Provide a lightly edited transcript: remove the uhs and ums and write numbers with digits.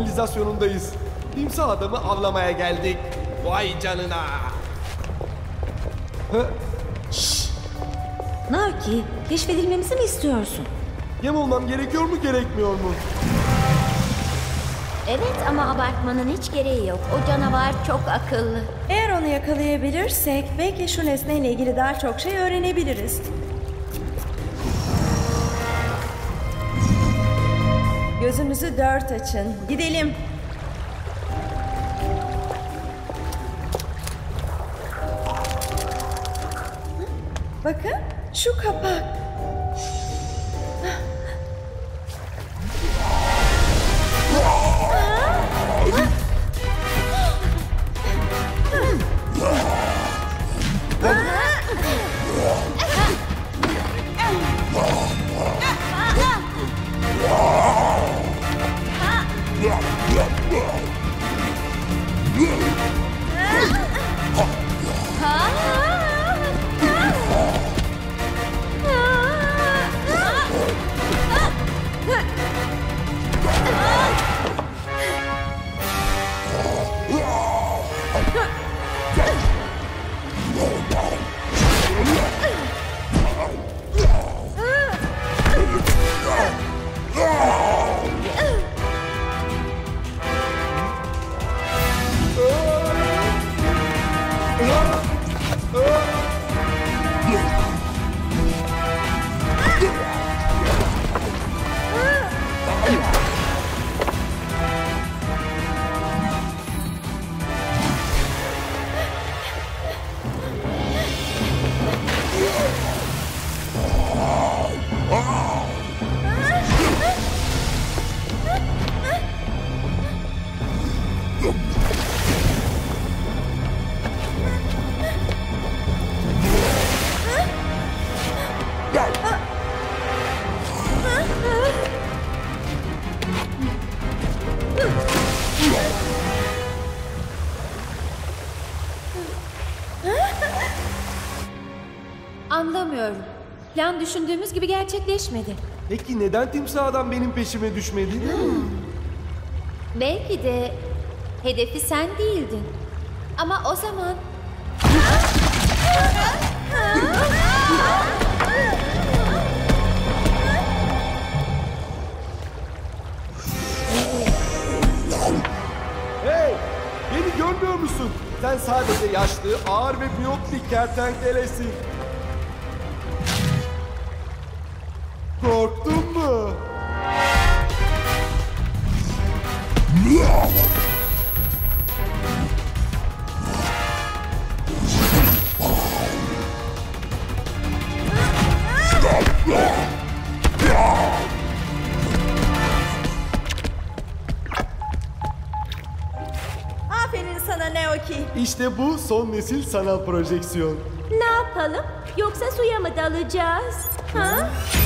sivilizasyonundayız. Timsah adamı avlamaya geldik. Vay canına. Narki, keşfedilmemizi mi istiyorsun? Yem olmam gerekiyor mu gerekmiyor mu? Evet ama abartmanın hiç gereği yok. O canavar çok akıllı. Eğer onu yakalayabilirsek belki şu nesneyle ilgili daha çok şey öğrenebiliriz. Gözünüzü dört açın. Gidelim. Bakın şu kapak. Anlamıyorum. Plan düşündüğümüz gibi gerçekleşmedi. Peki neden timsah adam benim peşime düşmedi? Belki de hedefi sen değildin. Ama o zaman... Hey! Beni görmüyor musun? Sen sadece yaşlı, ağır ve miyop bir kertenkelesin. Korktun mu? Aferin sana Naoki. İşte bu son nesil sanal projeksiyon. Ne yapalım? Yoksa suya mı dalacağız? Ha?